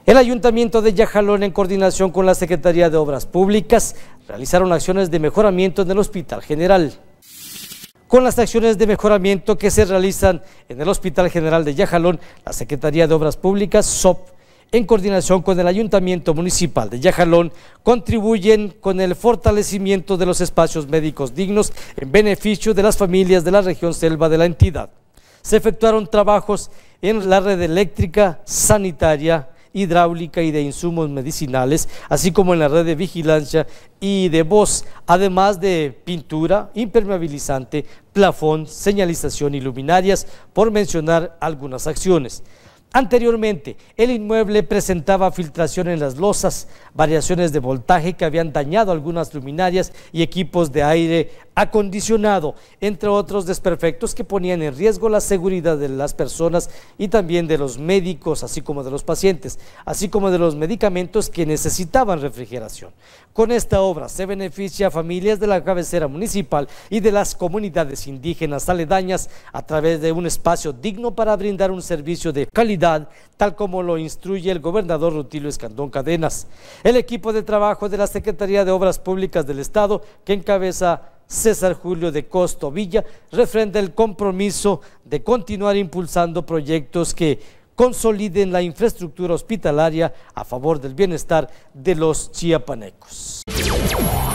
El Ayuntamiento de Yajalón, en coordinación con la Secretaría de Obras Públicas, realizaron acciones de mejoramiento en el Hospital General. Con las acciones de mejoramiento que se realizan en el Hospital General de Yajalón, la Secretaría de Obras Públicas, SOP, en coordinación con el Ayuntamiento Municipal de Yajalón, contribuyen con el fortalecimiento de los espacios médicos dignos en beneficio de las familias de la región selva de la entidad. Se efectuaron trabajos en la red eléctrica, sanitaria, hidráulica y de insumos medicinales, así como en la red de vigilancia y de voz, además de pintura, impermeabilizante, plafón, señalización y luminarias, por mencionar algunas acciones. Anteriormente, el inmueble presentaba filtración en las losas, variaciones de voltaje que habían dañado algunas luminarias y equipos de aire acondicionado, entre otros desperfectos que ponían en riesgo la seguridad de las personas y también de los médicos, así como de los pacientes, así como de los medicamentos que necesitaban refrigeración. Con esta obra se beneficia a familias de la cabecera municipal y de las comunidades indígenas aledañas a través de un espacio digno para brindar un servicio de calidad, tal como lo instruye el gobernador Rutilio Escandón Cadenas. El equipo de trabajo de la Secretaría de Obras Públicas del Estado, que encabeza César Julio de Costo Villa, refrenda el compromiso de continuar impulsando proyectos que consoliden la infraestructura hospitalaria a favor del bienestar de los chiapanecos.